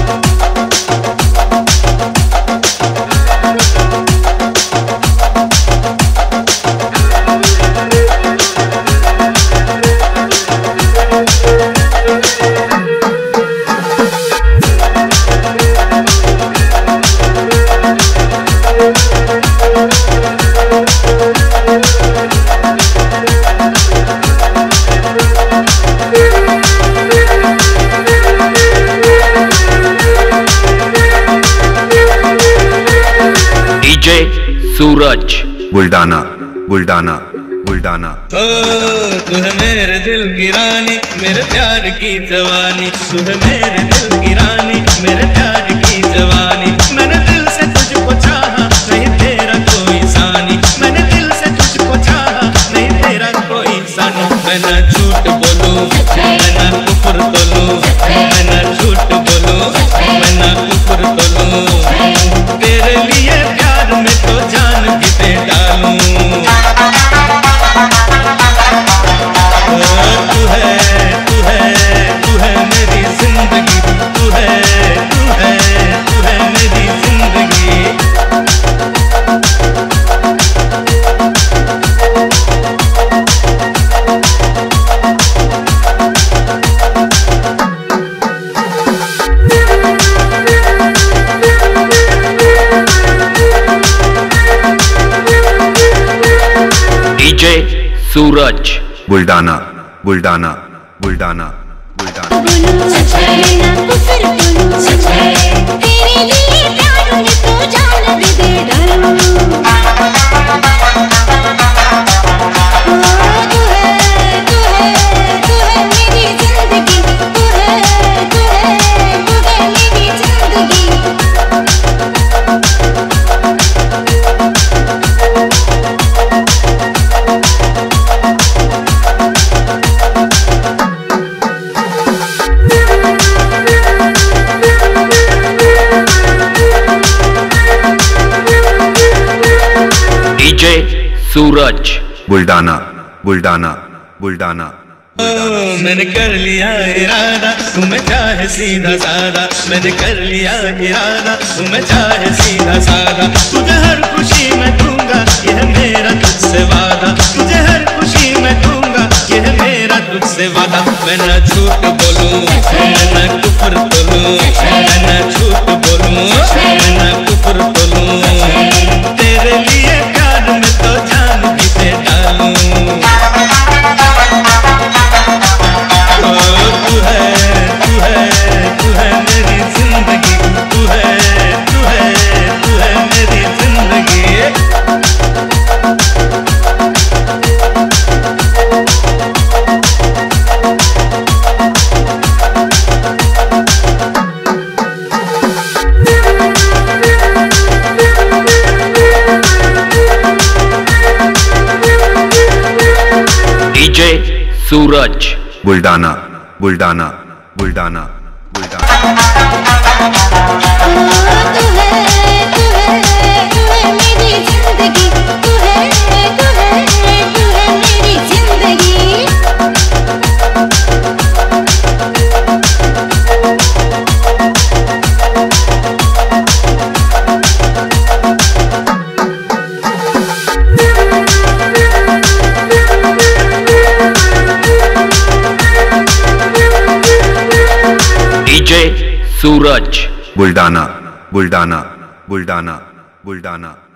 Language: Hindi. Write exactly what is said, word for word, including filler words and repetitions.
सूरज बुल्डाना बुल्डाना बुल्डाना। ओ तू है मेरे दिल की रानी, मेरे प्यार की जवानी, तू है मेरे दिल की रानी, मेरे प्यार की जवानी। मैंने दिल से तुझको चाहा, नहीं तेरा कोई सानी, मैंने दिल से तुझको चाहा, नहीं तेरा कोई सानी। मैं ना झूठ बोलूं, मैं ना कुफर तोलूं, मैं ना झूठ बोलूं, मैं ना कुफर तोलूं। तेरे लिए प्यार में तो जान भी दे डालूं। तू है तू है तू है मेरी जिंदगी, तू है तू है तू है मेरी जिंदगी। डीजे सूरज बुल्डाना बुल्डाना बुल्डाना बुल्डाना। तेरे लिए प्यार में तो जान भी दे डालूं। तू है तू है तू है मेरी जिंदगी, तू है तू है तू है मेरी जिंदगी। डीजे सूरज बुल्डाना बुल्डाना बुल्डाना। मैंने कर लिया इरादा, तुम्हें चाहे सीधा सादा, मैंने कर लिया इरादा, तुम्हें चाहे सीधा सादा। तुझे हर खुशी मैं दूंगा, यह मेरा तुझसे वादा, तुझे हर खुशी मैं दूंगा, यह मेरा तुझसे वादा। मैं ना झूठ बोलूं, मैं ना कुफर तोलूं, मैं ना झूठ बोलूं, मैं ना कुफर तोलूं। तेरे लिए प्यार में तो जान भी दे डालूं। तू है तू है तू है मेरी जिंदगी, तू है तू है तू है मेरी जिंदगी। डीजे सूरज बुल्डाना बुल्डाना बुल्डाना बुल्डाना। तू है तू है तू है मेरी जिंदगी, तू है तू है तू है मेरी जिंदगी। डीजे सूरज बुल्डाना बुल्डाना बुल्डाना बुल्डाना।